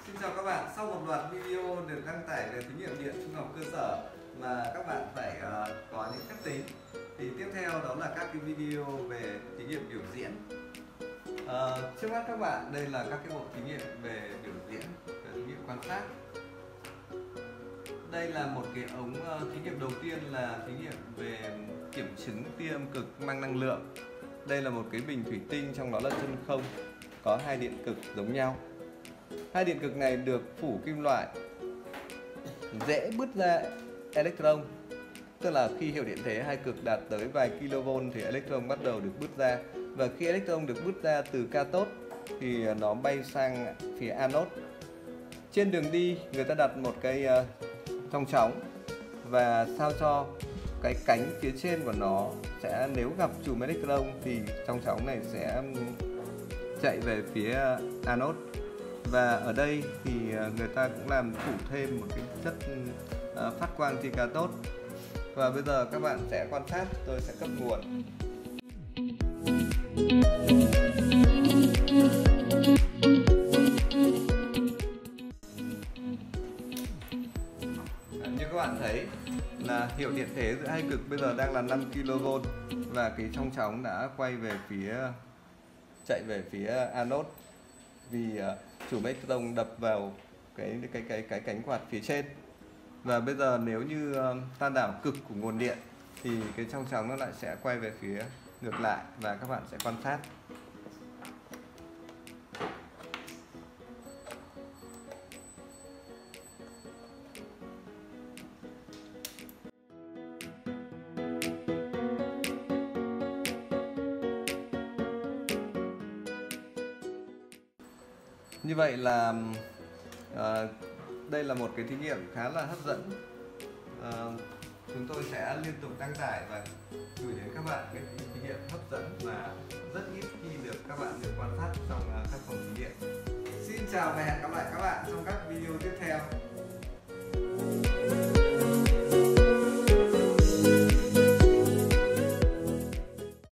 Xin chào các bạn, sau một loạt video được đăng tải về thí nghiệm điện trung học cơ sở mà các bạn phải có những phép tính, thì tiếp theo đó là các cái video về thí nghiệm biểu diễn. Trước mắt các bạn đây là các cái bộ thí nghiệm về biểu diễn, về thí nghiệm quan sát. Đây là một cái ống thí nghiệm đầu tiên là thí nghiệm về kiểm chứng tia âm cực mang năng lượng. Đây là một cái bình thủy tinh, trong đó là chân không, có hai điện cực giống nhau. Hai điện cực này được phủ kim loại, dễ bứt ra electron. Tức là khi hiệu điện thế hai cực đạt tới vài kV thì electron bắt đầu được bứt ra. Và khi electron được bứt ra từ cathode thì nó bay sang phía anode. Trên đường đi người ta đặt một cái trong trống và sao cho cái cánh phía trên của nó sẽ, nếu gặp chùm electron thì trong trống này sẽ chạy về phía anode. Và ở đây thì người ta cũng làm phủ thêm một cái chất phát quang tia cathode. Và bây giờ các bạn sẽ quan sát, tôi sẽ cấp nguồn. Như các bạn thấy là hiệu điện thế giữa hai cực bây giờ đang là 5 kV và cái trong trống đã quay về phía, chạy về phía anode vì chùm electron đập vào cái cánh quạt phía trên. Và bây giờ nếu như ta đảo cực của nguồn điện thì cái trong trống nó lại sẽ quay về phía ngược lại và các bạn sẽ quan sát. Như vậy là đây là một cái thí nghiệm khá là hấp dẫn. Chúng tôi sẽ liên tục đăng tải và gửi đến các bạn cái thí nghiệm hấp dẫn và rất ít khi được các bạn được quan sát trong các phòng thí nghiệm. Xin chào và hẹn gặp lại các bạn trong các video tiếp theo.